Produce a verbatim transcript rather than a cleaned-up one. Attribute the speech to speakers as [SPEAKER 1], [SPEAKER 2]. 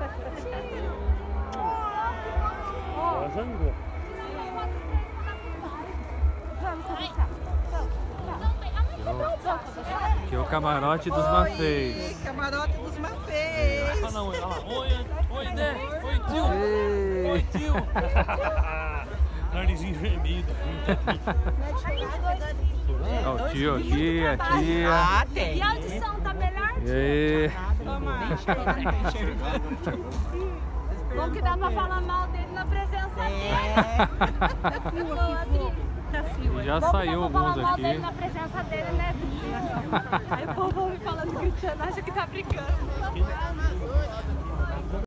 [SPEAKER 1] Zango.
[SPEAKER 2] Aqui é o camarote dos Mafês.
[SPEAKER 3] Camarote dos Mafês.
[SPEAKER 1] Olha lá, olha lá. Oi, oi, né? Oi, tio. Oi, tio. Narizinho vermelho.
[SPEAKER 2] Ó, o tio aqui, a tia.
[SPEAKER 3] Ah, tem.
[SPEAKER 4] E a audição tá melhor?
[SPEAKER 2] E aí?
[SPEAKER 4] Bom que dá pra falar mal dele na presença dele.
[SPEAKER 3] Tá frio aqui. Tá frio.
[SPEAKER 2] E já
[SPEAKER 4] Bom que
[SPEAKER 2] saiu
[SPEAKER 4] dá pra
[SPEAKER 2] alguns
[SPEAKER 4] falar mal dele
[SPEAKER 2] aqui.
[SPEAKER 4] na presença dele, né? Aí o povo me falando que o Cristiano acha que tá brincando.